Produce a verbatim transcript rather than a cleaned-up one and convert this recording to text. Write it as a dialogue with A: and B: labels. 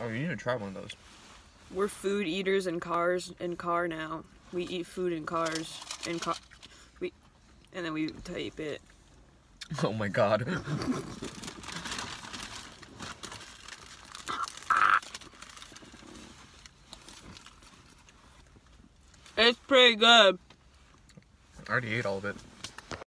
A: Oh, you need to try one of those.
B: We're food eaters in cars, in car now. We eat food in cars, in car, we, and then we tape it.
A: Oh my god.
B: It's pretty good.
A: I already ate all of it.